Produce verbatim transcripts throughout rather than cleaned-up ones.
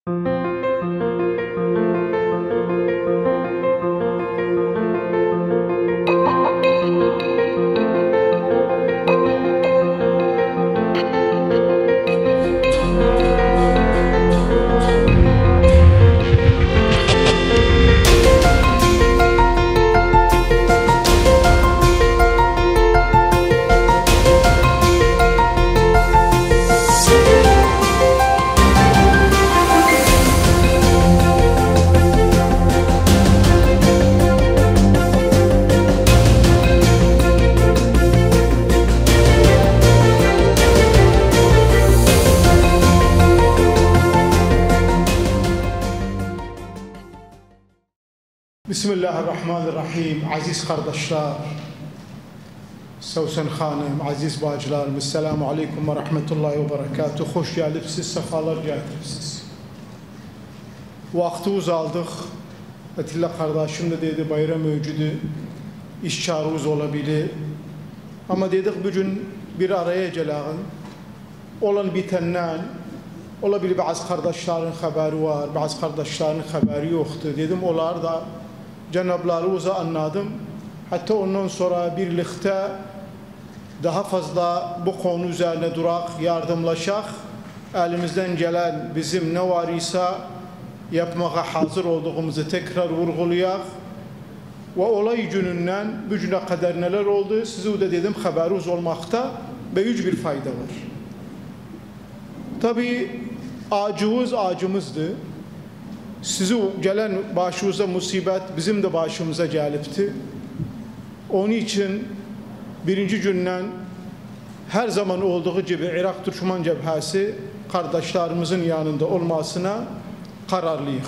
Bismillahirrahmanirrahim. Aziz kardeşler, Sevsen Hanım, aziz bacılarımız, selamu aleyküm ve rahmetullahi ve berekatuhu. Hoş gelipsiz, sefalar getiripsiz. Vakti uzaldık. Atilla kardeşim de dedi bayram mövcudu, iş çağrımız olabilir. Ama dedik bugün bir araya gelağın, olan bitenden, olabilir bazı kardeşlerin haberi var, bazı kardeşlerin haberi yoktu. Dedim onlar da Cenablarımıza anladım. Hatta ondan sonra birlikte daha fazla bu konu üzerine durak, yardımlaşak. Elimizden gelen bizim ne var ise yapmaya hazır olduğumuzu tekrar vurgulayak. Ve olay gününden bugüne kadar neler oldu? Size de dedim haberiniz olmakta ve üç bir fayda var. Tabii acımız acımızdı. Sizi gelen başımıza musibet bizim de başımıza gelipti. Onun için birinci günden her zaman olduğu gibi Irak Türkmen Cebhesi kardeşlerimizin yanında olmasına kararlıyız.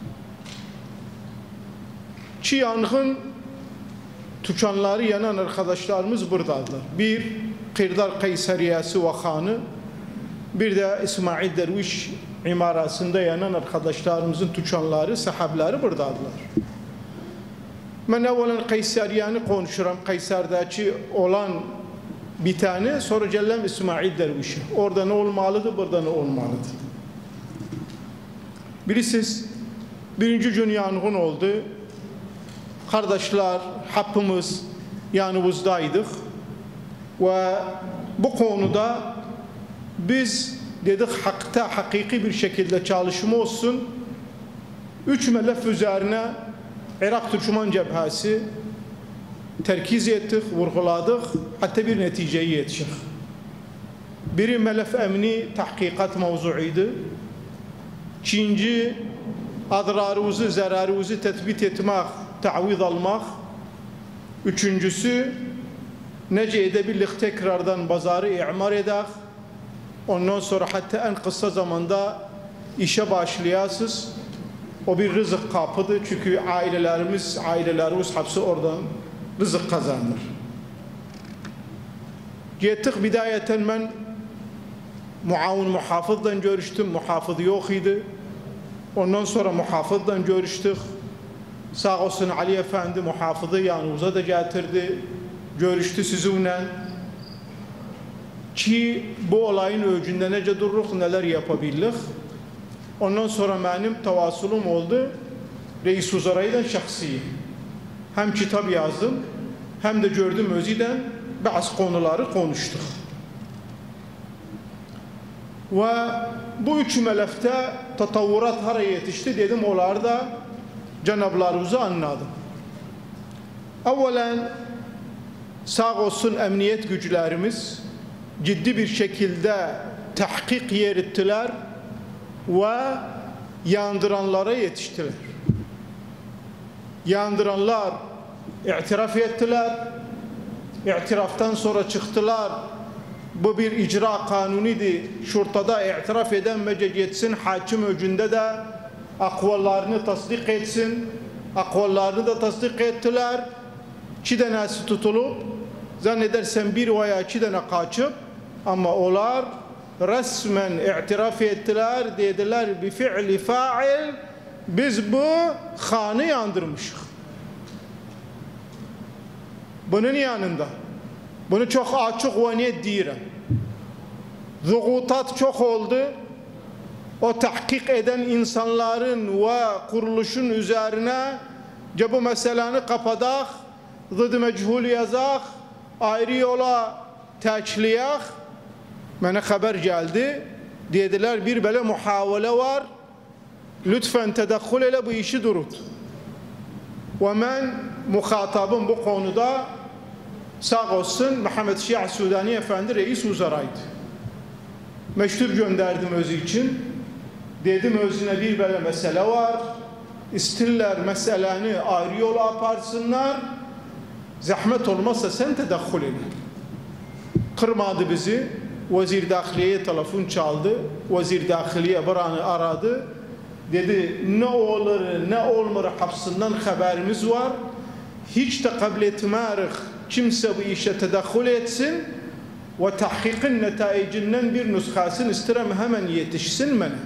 Çi yangın tüccarları yanan arkadaşlarımız buradadır. Bir, Kırdar Kayseriyesi Vakanı, bir de İsmail Derviş imarasında yanan arkadaşlarımızın tüccarları, sahabları buradadılar. Ben evvelen Kayseriyanı konuşuram. Kayseri'deki olan bir tane, sonra geldim İsmail Derviş'e. Orada ne olmalıdır, burada ne olmalıdır? Bilirsiniz, birinci gün yangın oldu. Kardeşler, hepimiz yanımızdaydık. Ve bu konuda biz dedik hakta, hakiki bir şekilde çalışma olsun. Üç melef üzerine Irak Türkmen Cebhesi terkiz ettik, vurguladık. Hatta bir neticeye yetiştik. Biri melef emni tahkikat mevzuuydu. İkinci, adrarımızı, zararımızı tespit etmek, taviz almak. Üçüncüsü, nece edebildik tekrardan pazarı imar edek. Ondan sonra hatta en kısa zamanda işe başlayasız. O bir rızık kapıdır. Çünkü ailelerimiz, ailelerimiz hepsi oradan rızık kazanır. Gittik bidayeten ben muavin muhafızdan görüştüm. Muhafız yok idi. Ondan sonra muhafızdan görüştük. Sağ olsun Ali Efendi muhafızı yanımıza da getirdi. Görüştü sizinle. Ki bu olayın öcünde nece dururuk, neler yapabildik. Ondan sonra benim tevasulum oldu. Reis Uzaray'dan şahsi. Hem kitap yazdım, hem de gördüm özüden bazı konuları konuştuk. Ve bu üç melefte tatavvurat haraya yetişti. Dedim onlar da cenablarımızı anladım. Evvelen sağ olsun emniyet güçlerimiz ciddi bir şekilde tahkik yerittiler ve yandıranlara yetiştiler. Yandıranlar itiraf ettiler. İtiraftan sonra çıktılar. Bu bir icra kanuniydi. Şurtada itiraf eden mecel yetsin. Hakim öcünde de akvallarını tasdik etsin. Akvallarını da tasdik ettiler. İki tanesi tutulup zannedersem bir veya iki tane kaçıp ama onlar resmen itiraf ettiler. Dediler bir fiili fail biz bu hanı yandırmışız. Bunun yanında bunu çok açık ve net diyorum. Zugutat çok oldu. o tahkik eden insanların ve kuruluşun üzerine bu meseleni kapadak, zıd-ı meçhul yazak, ayrı yola teçliyak. Bana haber geldi. Dediler bir böyle muhavele var. Lütfen tedakkul ile bu işi durut. Ve ben muhatabım bu konuda sağ olsun Mehmet Şia Sudani Efendi reis uzaraydı. Mektup gönderdim özü için. Dedim özüne bir böyle mesele var. İstirler meseleni ayrı yola aparsınlar. Zahmet olmazsa sen tedakkul edin. Kırmadı bizi. Vezir Dahiliye'ye telefon çaldı. Vezir Dahiliye buranı aradı. Dedi ne olur ne olmur hapsından haberimiz var. Hiç de kabul etmerik kimse bu işe tedakkul etsin ve tahkikin netayicinden bir nüshasını istirem hemen yetişsin bana.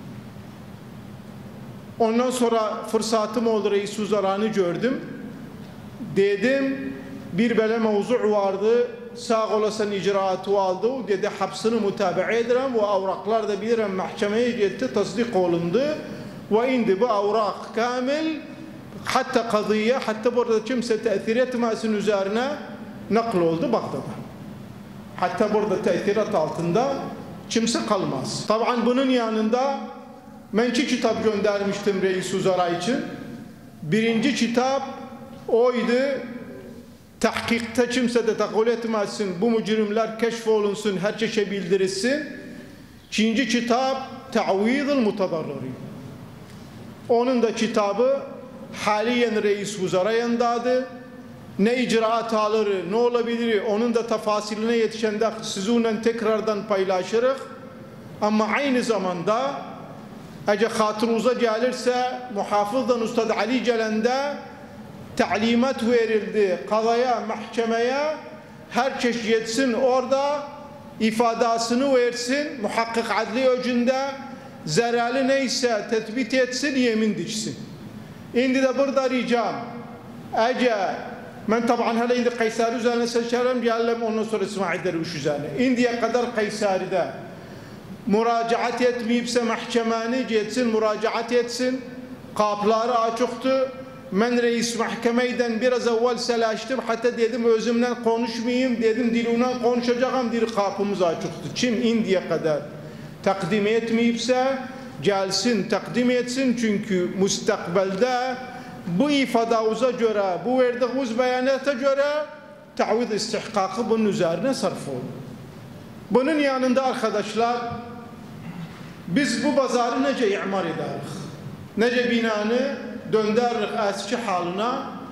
Ondan sonra fırsatım oldu, reis uzaranı gördüm. Dedim bir böyle mevzu vardı. Sağ olasın icraatı aldı. Dedi hapsını mutabaa ederim ve avraklar da bilirim mahkemeye gitti, tasdik olundu. Ve indi bu avrak kamil hatta kadıya hatta burada kimse tesir etmesin üzerine nakl oldu Bağdat'a. Hatta burada tesirat altında kimse kalmaz. Tabii bunun yanında ben iki kitap göndermiştim reis uzara için. Birinci kitap oydu. Tahkikte kimse de takul etmezsin. Bu mücrimler keşfolunsun, her çeşe bildirilsin. İkinci kitap Ta'vidul Mutadarrari. Onun da kitabı haliyen reis uzara yandadır. Ne icraat alır, ne olabilir, onun da tefasiline yetişende sizinle tekrardan paylaşırız. Ama aynı zamanda eğer hatırınıza gelirse muhafızdan Ustad Ali gelende talimat verildi kadaya, mahkemeye, herkes yetsin orada ifadasını versin, muhakkik adli öcünde zararlı neyse tespit etsin, yemin diksin. Şimdi de burada ricam, eğer ben tabi hala indi Kayseri üzerine seçerim, geldim ondan sonra İsmail Derviş üzerine. İndiye kadar Kayseri'de müracaat etmeyipse mahkemeni geçsin, müracaat etsin, kapıları açıktı. Ben reis mahkemeyden biraz evvel selaştım, hatta dedim özümle konuşmayayım, dedim dilinden konuşacağım, dili kapımız açıktı. Kim indiye kadar takdim etmeyipse gelsin, takdim etsin, çünkü müstakbelde bu ifadamıza göre, bu verdiğimiz beyanata göre tavid istihkakı bunun üzerine sarf olur. Bunun yanında arkadaşlar biz bu pazarı nece imar ederiz? Nece binanı döndürürüz eski haline,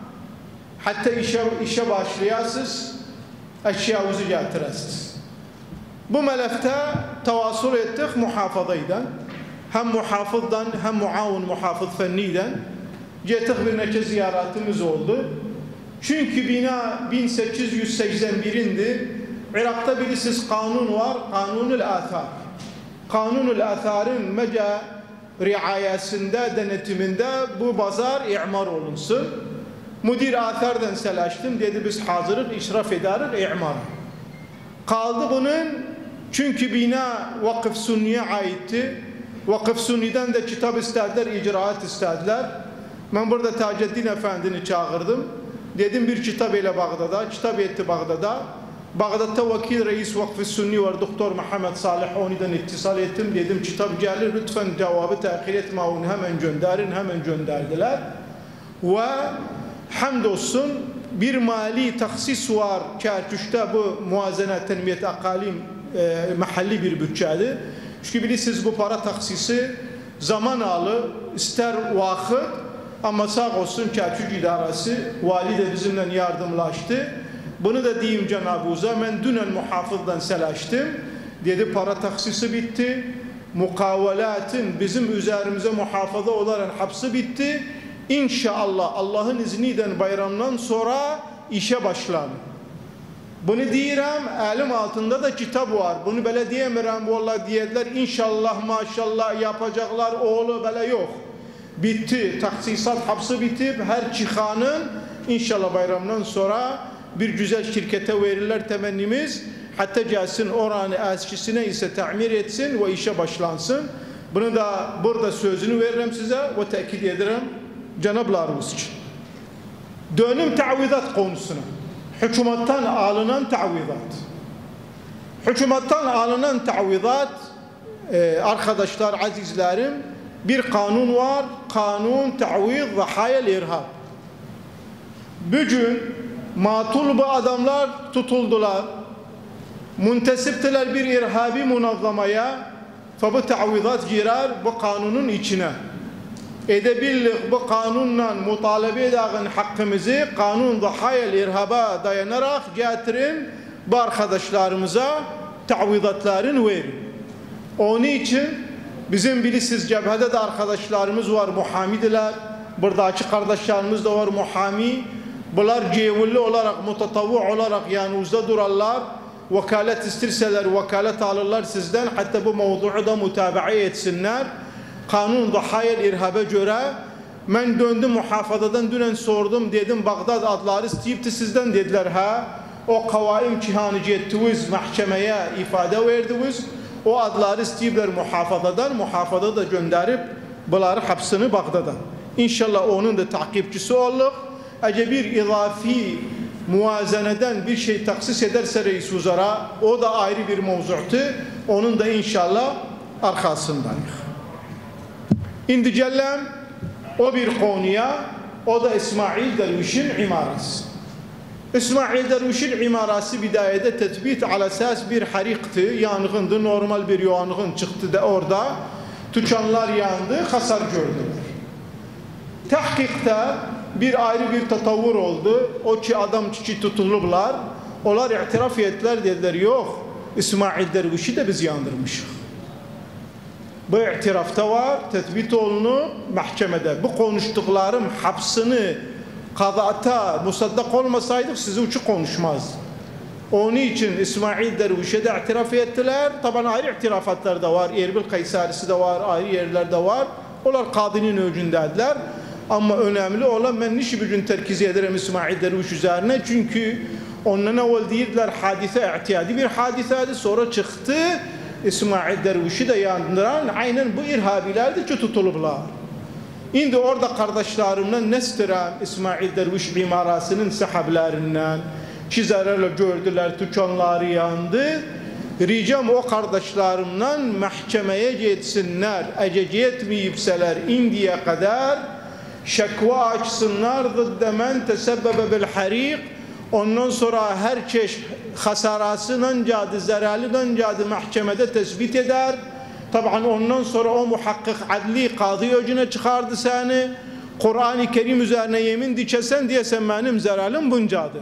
hatta işe, işe başlayasız, eşyamızı getiresiz. Bu melefte tevassul ettik muhafazaydan, hem muhafızdan hem muavun muhafız fenniden. Getih bir neçe ziyaretimiz oldu. Çünkü bina bin sekiz yüz seksen bir'indi. Irak'ta birisiz kanun var, Kanunul Athar. Kanunul Athar'ın meca riayesinde, denetiminde bu pazar imar olunsun. Müdür Athar'dan selaştım, dedi biz hazırız, işraf ederiz imar. Kaldı bunun, çünkü bina Vakıf Sunni'ye aitti. Vakıf Sunni'den de kitap istediler, icraat istediler. Ben burada Taceddin Efendi'ni çağırdım. Dedim bir kitap ile Bağdat'a, kitap etti Bağdat'a. Bağdat'ta vakil reis Vakf-ı Sunni var, Doktor Muhammed Salih, ondan ittisal ettim. Dedim kitap gelir, lütfen cevabı tehir etme, onu hemen gönderin, hemen gönderdiler. Ve hamdolsun bir mali taksis var Kerkük'te, bu muazene tenmiyet akalim e, mahalli bir bütçedir. Çünkü bilirsiniz bu para taksisi zaman alır, ister vakit. Ama sağ olsun Kerkük İdaresi, vali de bizimle yardımlaştı. Bunu da diyeyim Cenab-ı Uz'a, ben dünen muhafızdan selaştım. Dedi para taksisi bitti. Mukavelatın bizim üzerimize muhafaza olan hapsi bitti. İnşallah Allah'ın izniyle bayramdan sonra işe başlanır. Bunu diyeyim, elim altında da kitap var. Bunu böyle diyemiyorum, vallahi diyediler. İnşallah maşallah yapacaklar, oğlu böyle yok. Bitti, taksisat hapsi bitip her çıkanın inşallah bayramdan sonra bir güzel şirkete verirler temennimiz. Hatta gelsin oranı eskisine ise tamir etsin ve işe başlansın. Bunu da burada sözünü veririm size ve tekit ederim cenablarımız için. Dönüm tavidat konusuna. Hükümetten alınan tavidat. Hükümetten alınan tavidat e, arkadaşlar, azizlerim, bir kanun var. Kanun Taviz Zahayel İrhab. Bugün matul bu adamlar tutuldular. Muntesiptiler bir irhabi munazzamaya. Ve bu tavidat girer bu kanunun içine. Edebillik bu kanunla mutalebe eden hakkımızı kanun Zahayel İrhab'a dayanarak getirin bu arkadaşlarımıza tavidatlarını verin. Onun için bizim bilisiz cephede de arkadaşlarımız var, muhamidiler. Buradaki kardeşlerimiz de var, muhami. Bunlar cevulli olarak, mutatavvu olarak yanınızda durarlar. Vekalet istirseler, vekalet alırlar sizden. Hatta bu mevzu'u da mutabaa etsinler. Kanun Zahayel İrhab'a göre ben döndüm muhafazadan, dünen sordum, dedim Bağdat adları isteyipti sizden, dediler ha. O kavaim cihanıcı ettiniz, mahkemeye ifade verdiniz. O adları isteyipler muhafazadan, muhafazada da gönderip bunları hapsini Bağdat'a. İnşallah onun da takipçisi olur. Ece bir izafi muazeneden bir şey taksis ederse reis uzara, o da ayrı bir mevzu'tu. Onun da inşallah arkasındayız. İndi cellem o bir konuya, o da İsmail Derviş'in imarası. İsmail Derviş'in imarası bidayede tespit ala esas bir harikti, yangındı, normal bir yangın çıktı da orada tüccarlar yandı, hasar gördüler. Tahkikte bir ayrı bir tatavvur oldu. O ki adam çiçi tutulublar, onlar itiraf ettiler, dediler yok, İsmail Derviş'i de biz yandırmışız. Bu itirafta var, tespit olunu mahkemede. Bu konuştuklarım hapsını kadata musaddak olmasaydık sizi uçuk konuşmaz. Onun için İsmail Derviş'e de itiraf ettiler. Taban ayrı itirafatlar da var. Erbil Kaysarisi de var, ayrı yerlerde var. Onlar kadının öcündediler. Ama önemli olan, ben niçin bir gün terkiz ederim İsmail Derviş üzerine? Çünkü ondan evvel değildiler, hadise ihtiyadi bir hadiseydi. Sonra çıktı İsmail Derviş'i de yandıran aynen bu irhabiler de tutulublar. Şimdi orada kardeşlerimden nestirem İsmail Derviş imarasının sahablerinden çizerlerle gördüler, tüccarları yandı. Ricam o kardeşlerimden mahkemeye geçsinler. Ece gitmeyipseler indiye kadar şekva açsınlar zıdde men tesebbebe bil harik. Ondan sonra her çeşit hasarasının cadı, zararının cadı mahkemede tespit eder. Tabii ondan sonra o muhakkik adli kadı öcüne çıkardı seni. Kur'an-ı Kerim üzerine yemin dikesen diyesen benim zararım buncadı.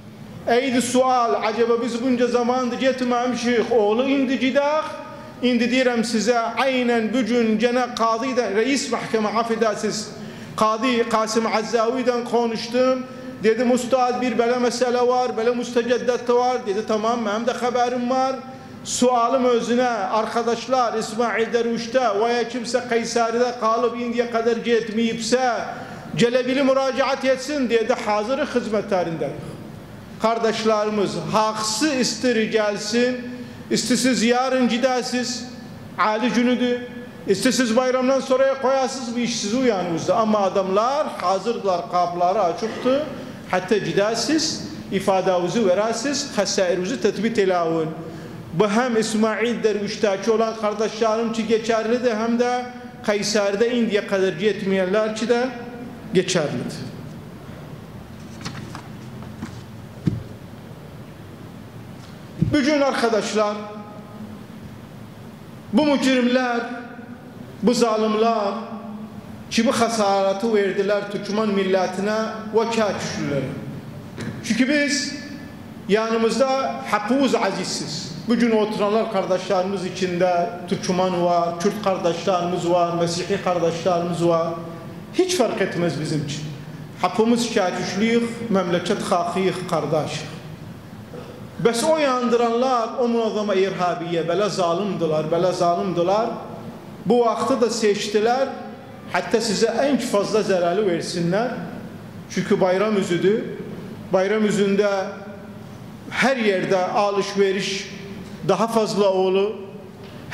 Eydi sual, acaba biz bunca zamandır gitmemişik, oğlu indi cidak. İndi direm size aynen bugün gene kadıyla, reis mahkeme affedersiniz, Kadı Kasım Azzavi'den konuştum. Dedim ustad bir böyle mesele var, böyle müsteceddet var. Dedi tamam, benim de haberim var. Sualım özüne arkadaşlar İsmail Derviş'te veya kimse Kayseri'de kalıp indiye kadar gitmeyipse celebili müracaat etsin dedi, hazırı hizmetlerinden. Kardeşlerimiz haksı istiri gelsin, istisiz yarın gidesiz, Ali günüdü, istisiz bayramdan sonraya koyasız bir işsiz uyanımızda. Ama adamlar hazırdılar, kapıları açıktı, hatta gidesiz, ifadenizi veresiz, hasairinizi tetbit elavun. Bu hem İsmail Derviş'teki olan kardeşlerim ki geçerlidir, hem de Kayseri'de indiye kadar gitmeyenler ki de geçerlidir. Bugün arkadaşlar bu mücrimler, bu zalimler ki bu hasaratı verdiler Türkmen milletine ve kâküşlülere. Çünkü biz yanımızda hakkımız azizsiz. Bugün oturanlar kardeşlerimiz içinde Türkmen var, Kürt kardeşlerimiz var, Mesihli kardeşlerimiz var. Hiç fark etmez bizim için. Hakkımız kâküşlüyük, memleket hakiyik kardeş. Bes o yandıranlar, o munazzama irhabiye, böyle zalimdiler, böyle zalimdiler. Bu vakti da seçtiler, hatta size en fazla zararı versinler. Çünkü bayram üzüdü. Bayram üzünde her yerde alışveriş daha fazla olur.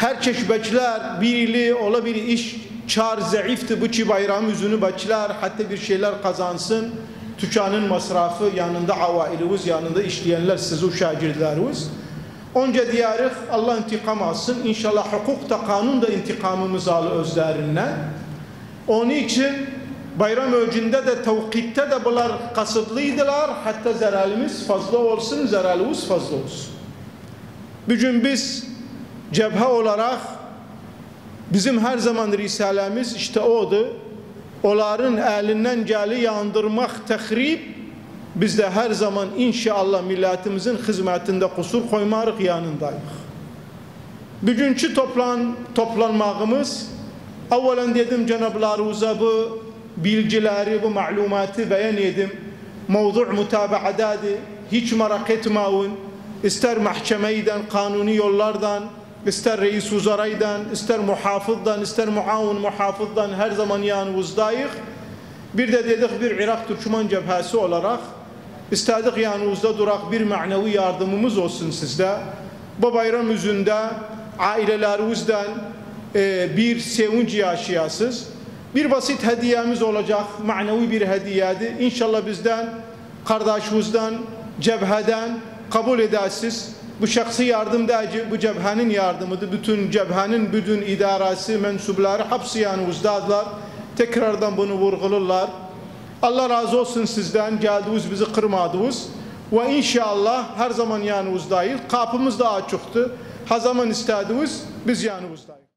her çeşit bacılar birili ola bir iş çar zayıftı bu çi bayram yüzünü bacılar hatta bir şeyler kazansın tüçanın masrafı yanında availimiz yanında işleyenler siz o şagirdlerimiz onca diyarık Allah intikam alsın inşallah hukuk da kanun da intikamımız alı özlerinden onun için bayram öncünde de tevkitte de bunlar kasıtlıydılar hatta zararımız fazla olsun zararımız fazla olsun bugün biz cebhe olarak bizim her zaman risalemiz işte odu. Onların elinden geli yandırmak, tehrip biz de her zaman inşallah milletimizin hizmetinde kusur koymarıq yanındayıq. Bugünkü toplan, toplanmağımız evvelen dedim cenablarımıza bu bilgileri, bu malumatı beyan edim. Mevzu mutabaadadı. Hiç merak etmeyin. İster mahkemeyden, kanuni yollardan, ister reis uzaraydan, ister muhafızdan, ister muavin muhafızdan her zaman yanınızdayıq. Bir de dedik bir Irak Türkmen cebhesi olarak istedik yanınızda durak bir manevi yardımımız olsun sizde. Bu bayram yüzünde ailelerimizden e, bir sevinç yaşayasınız. Bir basit hediyemiz olacak, manevi bir hediyeydi. İnşallah bizden, kardeşimizden, cebheden kabul edersiniz. Bu şahsi yardım da bu cebhenin yardımıdır. Bütün cebhenin bütün idaresi, mensupları hepsi yanımızdadılar. Tekrardan bunu vurgulurlar. Allah razı olsun sizden. Geldiniz bizi kırmadınız. Ve inşallah her zaman yanınızdayız. Kapımız da açıktı. Her zaman istediniz biz yanınızdayız.